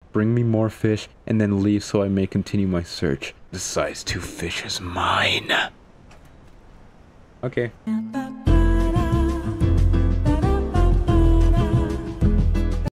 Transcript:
bring me more fish, and then leave so I may continue my search. The size 2 fish is mine. Okay.